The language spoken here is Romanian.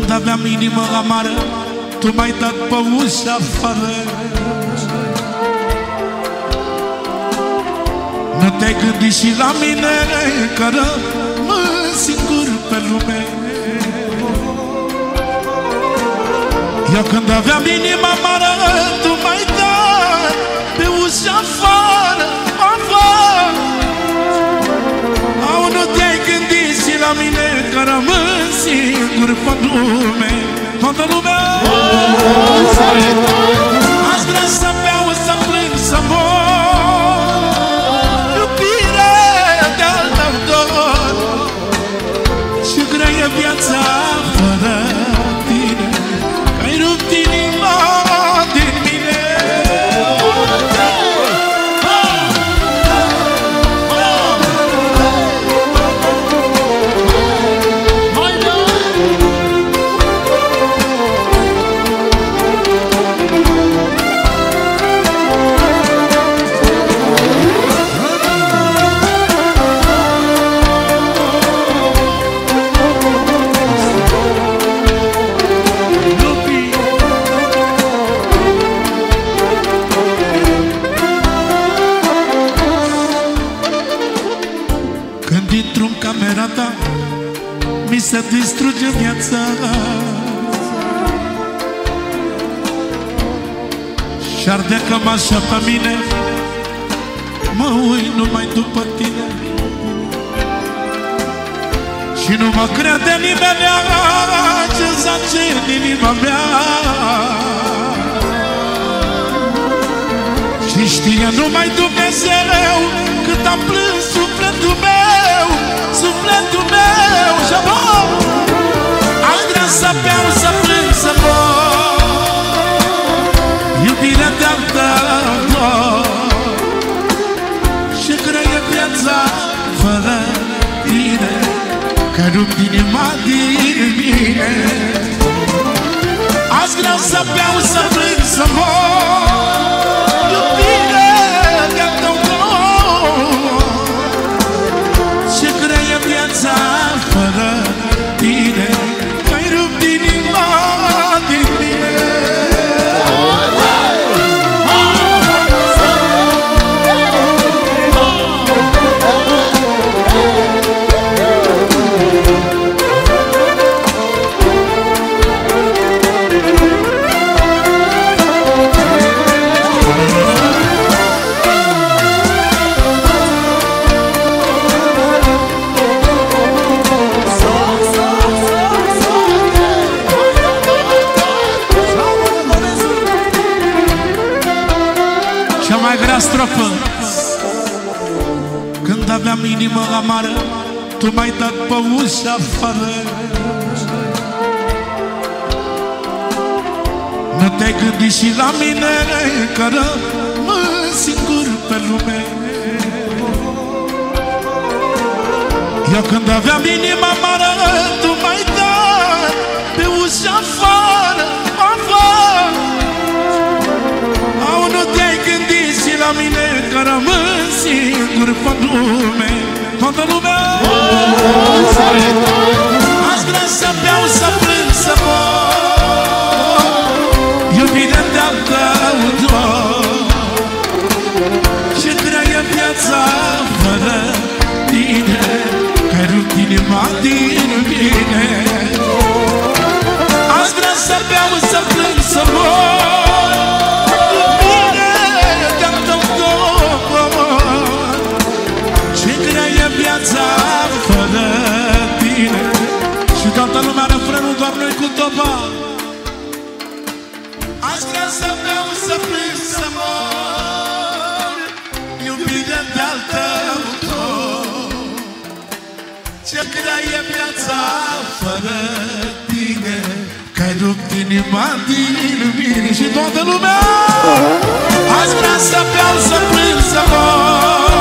Când aveam inimă amară, tu m-ai dat pe ușa afară. Nu te-ai gândit și la mine, că rămân singur pe lume. Eu când aveam inima amară, tu m-ai dat pe ușa afară, afară. Au, nu te-ai gândit și la mine, că rămân singur pe lume. Toată lumea aș vrea să beau, să plâng, să mor. Iubire de-al tău dor, și grea e viața fără tine, că ai rupt inima din mine. Mi se distruge viața și-arde cămașa pe mine, mă uit numai după tine. Și nu mă crede nimeni ce zace în inima mea. Și știe numai Dumnezeu cât am plâns sufletul meu, sufletul meu. Și aș vrea să beau, să plâng, să mor. Iubirea de-al tău, și grea e viața fără tine, că rup inima din mine. Aș vrea să beau, să plâng, să mor. Iubirea de-al tău, și grea e viața fără tine, că-i rupt inima din mine. Strofă. Când aveam inimă amară, tu m-ai dat pe ușa afară. Nu te-ai gândit și la mine, că rămân singur pe lume. Eu când aveam inima amară, tu m-ai dat pe ușa afară, afară. Au, nu te-ai gândit și la mine, că rămân singur pe lume. Toată lumea aș vrea să beau, să plâng, să mor. Iubirea de-al tău dor, și grea e viața fără tine, că-ai rupt inima din mine. Aș vrea să beau, să plâng, să mor. Fără tine. Și toată lumea refrenul, doar noi cu toba. Aș vrea să beau, să plâng, să mor. Iubire de-al tău dor, ce grea e viața fără tine, că-ai rupt inima din mine. Și toată lumea aș vrea să beau, să plâng, să mor.